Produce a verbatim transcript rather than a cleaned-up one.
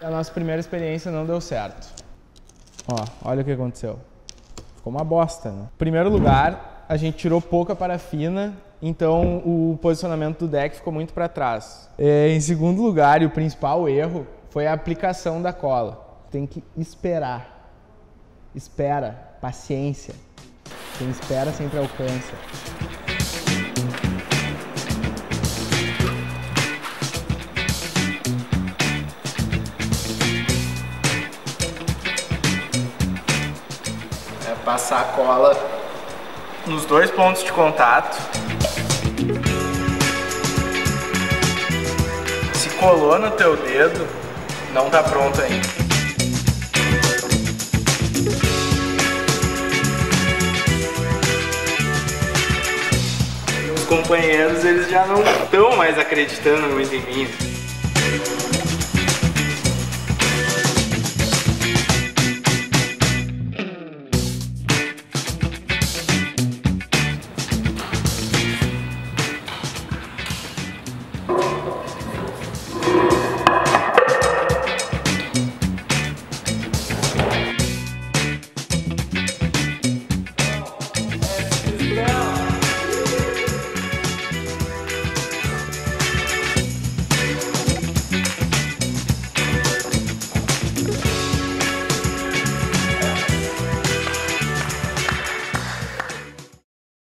A nossa primeira experiência não deu certo. Ó, olha o que aconteceu. Ficou uma bosta, né? Primeiro lugar, a gente tirou pouca parafina, então o posicionamento do deck ficou muito para trás. É, em segundo lugar, e o principal erro, foi a aplicação da cola. Tem que esperar. Espera, paciência. Quem espera sempre alcança. É passar a cola nos dois pontos de contato. Se colou no teu dedo, não tá pronto ainda. Os companheiros, eles já não estão mais acreditando muito em mim.